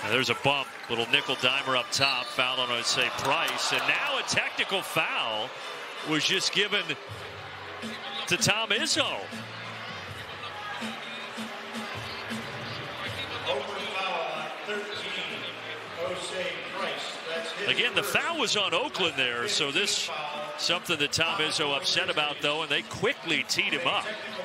There's a bump, little nickel dimer up top, foul on, I'd say, Price, and now a technical foul was just given to Tom Izzo. Again, the foul was on Oakland there, so this something that Tom Izzo upset about, though, and they quickly teed him up.